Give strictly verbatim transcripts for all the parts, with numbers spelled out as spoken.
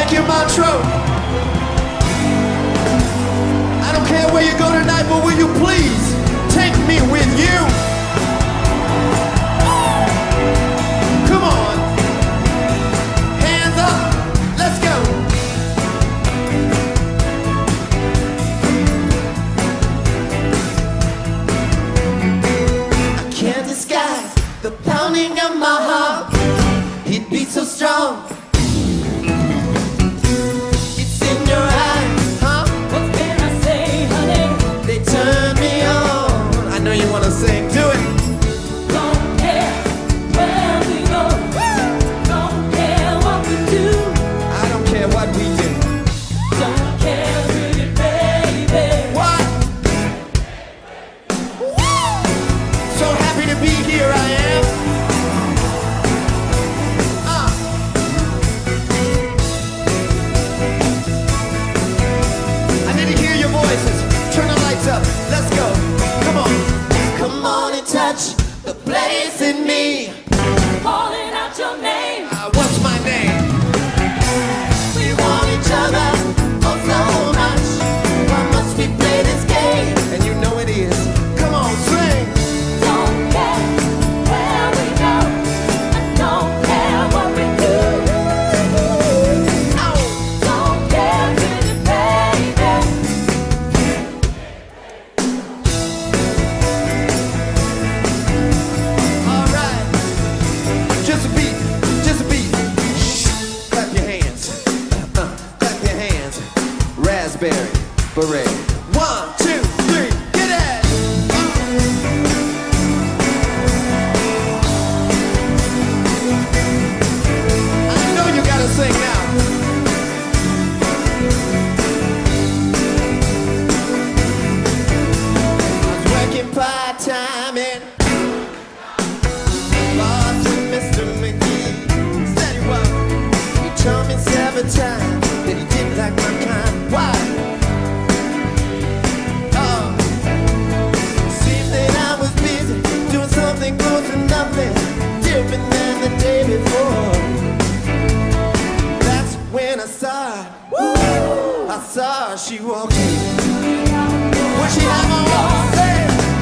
like your mantra. I don't care where you go tonight, but will you please take me with you? Come on. Hands up. Let's go. I can't disguise the pounding of my heart. It beats so strong. It's in your eyes, huh? What can I say, honey? They turn me on. I know you wanna sing, do it. Don't care where we go. Don't care what we do. I don't care what we do. Don't care really, baby. What? So happy to be here, I am. Uh. I need to hear your voices. Turn the lights up. Let's go. Come on. Come on and touch the place in me. Calling out your name. Uh, what's my name? We want each other oh so much. Why must we play this game? And you know it is. Come on, sing. Don't care where we go. I don't care what we do. Ow. Don't care really, baby. All right. Just a beat. Just a beat. Clap your hands. Uh, clap your hands. Raspberry beret. One, two, three. Get it. I know you gotta sing now. I was working part-time in bars with Mister McGee. Said he was. He told me several times that he didn't like my kind. Why? Oh, seems that I was busy doing something close to nothing different than the day before. That's when I saw her. Woo! I saw her, she walked in. When she had my walk, say,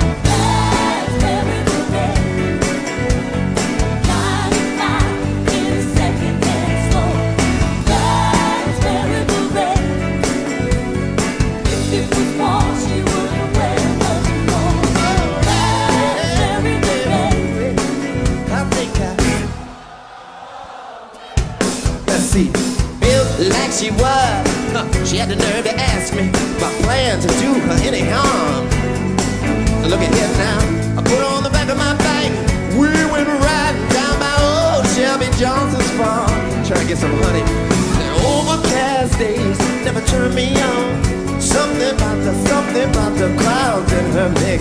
built like she was, huh. She had the nerve to ask me my plan to do her any harm. So look at here now, I put her on the back of my bike. We went riding down by old Shelby Johnson's farm, trying to get some honey. The overcast days never turned me on. Something about the, something about the clouds in her mix.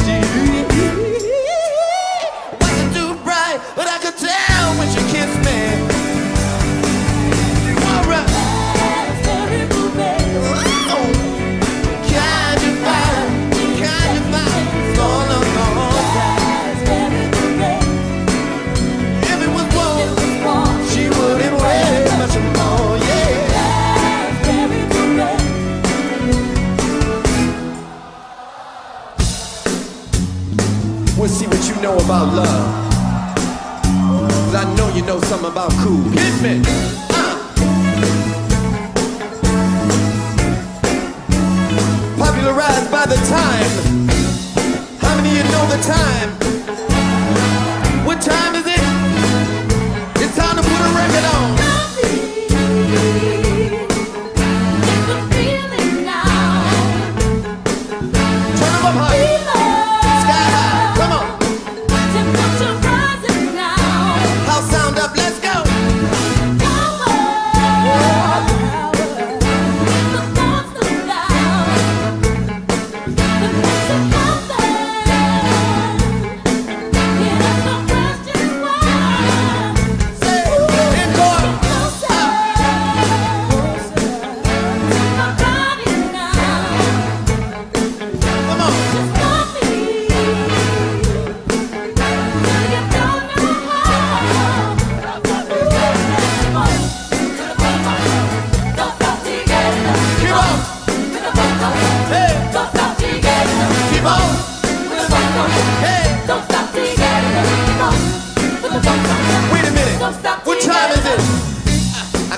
Wasn't too bright, but I could tell when she kissed me. We'll see what you know about love. Cause I know you know something about cool. Hit me! Uh. Popularized by the time. How many of you know the time? What time is it? It's time to put a record on. Turn them up high. Sky high. Come on.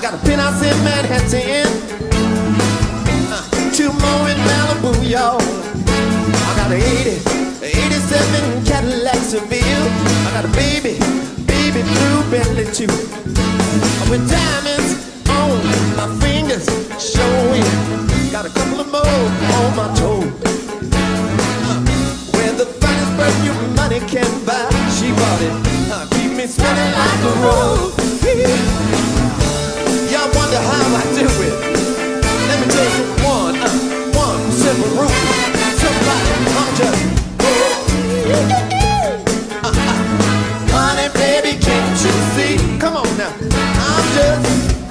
got a penthouse in Manhattan, uh, two more in Malibu, y'all. I got an eighty, eighty-seven Cadillac Seville. I got a baby, baby blue Bentley too, with diamonds on my fingers showing. Got a couple of more on my toes. Uh, where the finest perfume money can buy, she bought it. Uh, keep me smelling like a rose. Y'all wonder how I do it. Let me tell you one, uh, one simple rule. Somebody, I'm just uh, uh, honey, baby, can't you see? Come on now, I'm just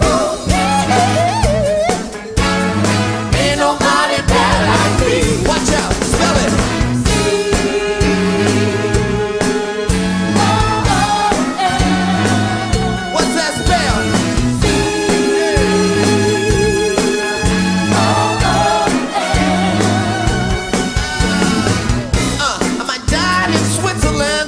ain't nobody bad like me. Watch out, spell it. What's that spell? Uh, I might die in Switzerland,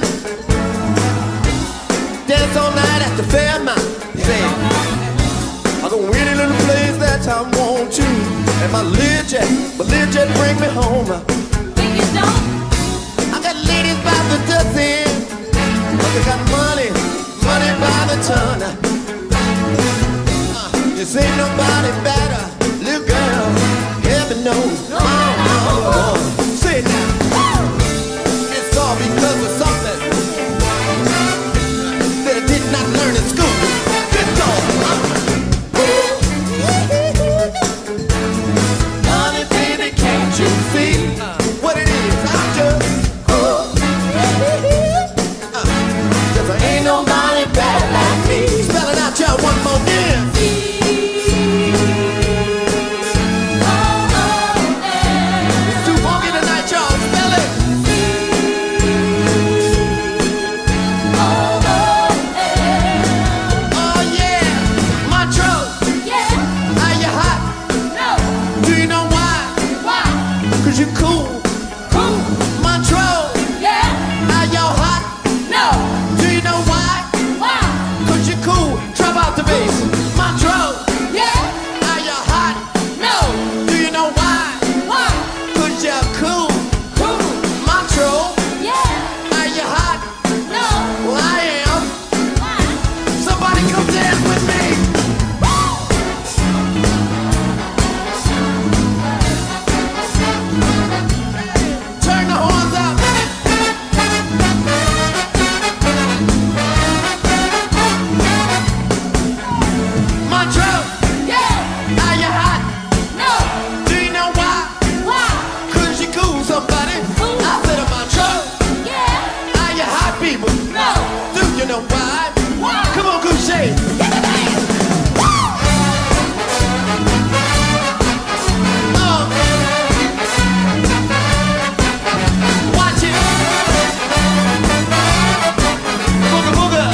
dance all night at the Fairmont. I go any little place that I want to, and my Learjet, my Learjet bring me home. Think you don't? I got ladies by the dozen, but they got money, money by the ton. Uh, this ain't nobody better, little girl, heaven knows. No, no, no. Say it now. It's all because of something that I did not learn in school. Good dog. Honey, baby, can't you see what it is? I'm just uh, cause I ain't nobody bad like me. Spell it out, y'all, one more time. It's too funky tonight, y'all. Spell it. Oh yeah, Montrose. Yeah. Are you hot? No. Do you know why? Why? Cause you cool. Cool. Montrose. Yeah. Are y'all hot? No. Do you know why? Why? Cause you cool. Drop out the bass. Montrose. Yeah. Are you hot? No. Do you know why? Why? Cause you're cool. Cool. Montrose. Yeah. Are you hot? No. Well, I am. Why? Somebody come dance with me. Turn the horns up. Montrose, Yeah. are you hot? No. Do you know why? Why? Cause you cool, somebody. Cool. I said to Montrose, Yeah. are you hot, people? No. Do you know why? Why? Come on, Couché. Uh, watch it. Booga booga.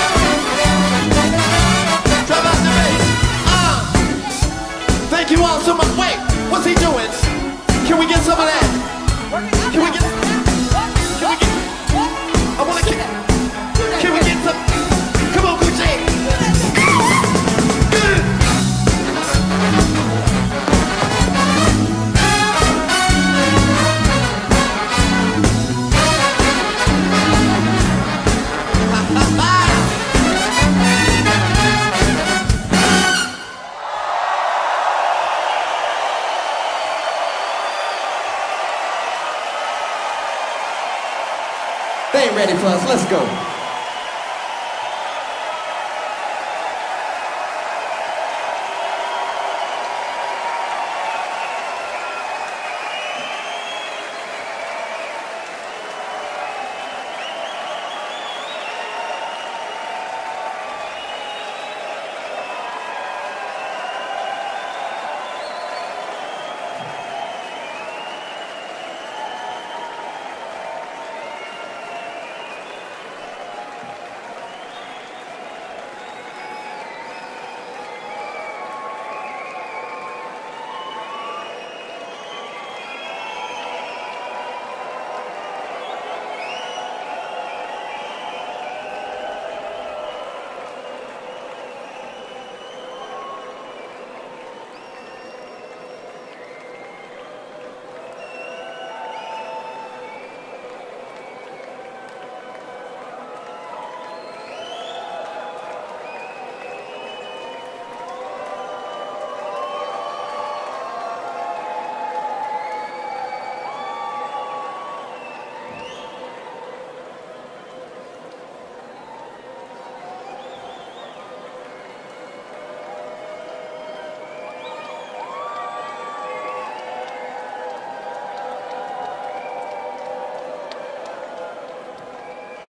Drop out the bass. Uh, thank you all so much. Wait, what's he doing? Can we get some of that? Can we get? Can we get? I wanna get. Can we get some? Come on, Couché. Good. They ain't ready for us. Let's go.